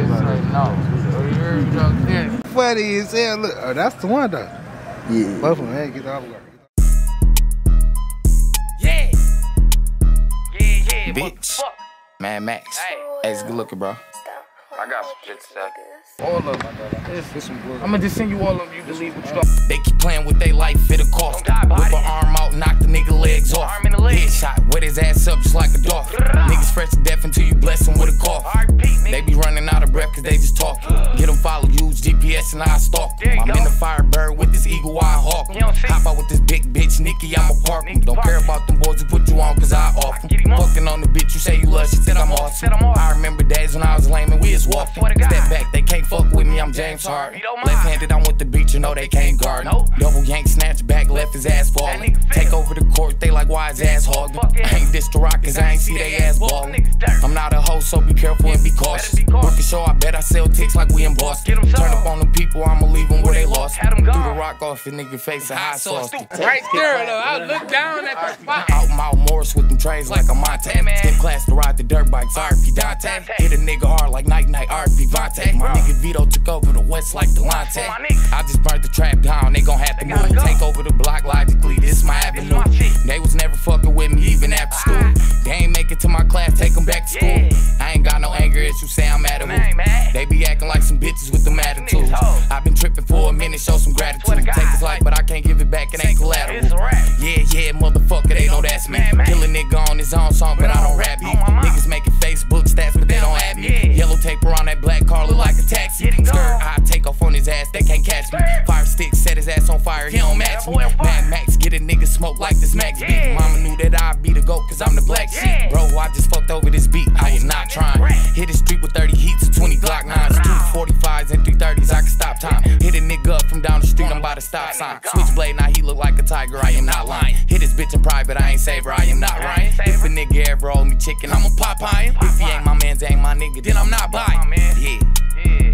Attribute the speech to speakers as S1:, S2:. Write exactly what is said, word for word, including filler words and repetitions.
S1: No.
S2: Funny as hell. Look, oh, that's the one though.
S3: Yeah.
S2: Both of them, hey, get the other one.
S1: Yeah. Yeah, yeah,
S4: Bitch. Mad Max. Hey, it's good looking, bro.
S1: I got some shit to say.
S2: All of them. This is some good.
S1: I'm gonna just send you all of them. You believe what you got.
S4: They keep playing with their life, fit a cost. Whip an arm out, knock the nigga legs off.
S1: Arm in the leg.
S4: Headshot, wet his ass up just like a dog. Niggas fresh to death until you bless them with a cough. They be running out of breath cause they just talking. Get them follow, use G P S and I stalk them. I'm in the Firebird with this eagle eye hawk. Hop out with this big bitch, Nikki, I'ma park them. Don't care about them boys who put you on cause I off them. Fucking on the bitch, you say you love, she said I'm awesome. I remember days when I was lame and we was walking. Step back, they can't fuck with me, I'm James Harden. Left-handed, I'm with the beat, you know they can't guard me. Double yank, snatch back, left his ass falling. Take over the court, they like why his ass hogging. I ain't diss the rock cause I ain't see they ass ballin'. I'm not a hoe, so be careful and be cautious. Work the show, I bet I sell ticks like we in Boston. Turn up on the people, I'ma leave them where they lost. Do the rock off your nigga face a hot sauce.
S1: Right there, look. I look down at the spot.
S4: Out Mount Morris with them trays like a Monte. Skip class to ride the dirt bikes, R P Dante. Hit a nigga hard like Night Night, R P Vontae. My nigga Vito took over the West like Delonte. I just burnt the trap down, they gon' have to move. Take over the block logically, this my avenue. They was never fucking with me even after school. They ain't make it to my class, take them back to school. I ain't got no anger issues, say I'm mad at who. They be acting like some bitches with them attitudes. I been tripping for a minute, show some gratitude. Take his life, but I can't give it back, it ain't collateral. Yeah, yeah, motherfucker, they know that's me. Kill a nigga on his own song, but I don't rap beat. Niggas making Facebook stats, but they don't add me. Yellow tape around that black car look like a taxi. Skirt, I take off on his ass, they can't catch me. Fire stick, set his ass on fire, he don't match me. Mad Max, get a nigga smoke like this Max beat. Mama knew that I'd be the GOAT, cause I'm the black sheep. Bro, I just fucked over this beat, I am not trying. Hit the street with thirty heats, twenty Glock nines, two forty-fives and three thirties, I can stop time. Hit a nigga up from down the street, I'm by the stop sign. Switchblade, now he look like a tiger, I am not lying. Hit his bitch in private, I ain't save her, I am not Ryan. If a nigga ever owed me chicken, I'ma pop him. If he ain't my man's, ain't my nigga, then I'm not buying. Yeah.